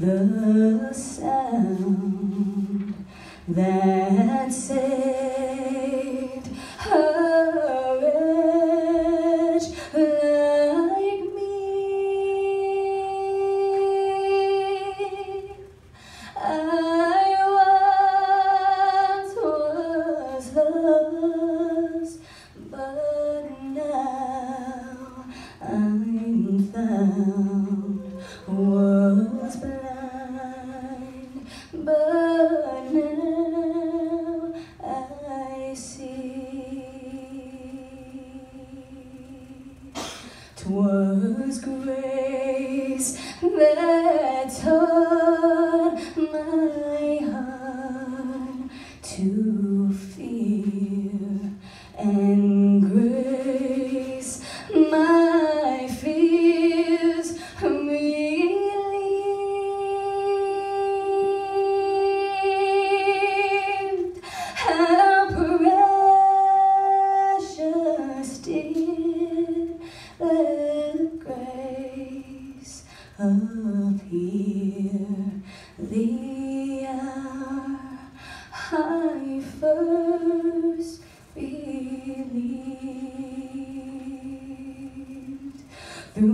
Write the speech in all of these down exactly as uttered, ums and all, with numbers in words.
the sound that saved a wretch like me. I once was lost, but now I'm found. Was blind, but now I see. 'Twas grace that taught my heart to fear, and grace my fears relieved. How precious did the grace appear the hour I first believed. Through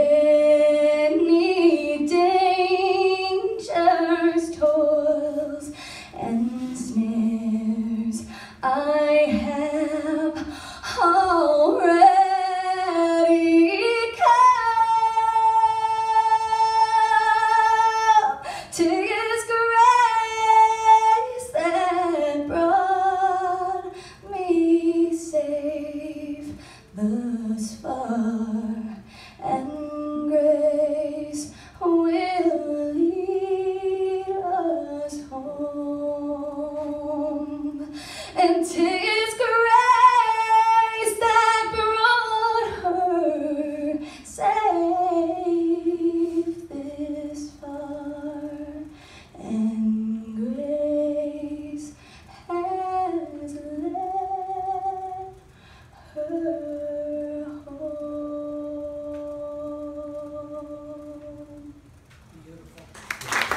many dangers, toils, and snares I have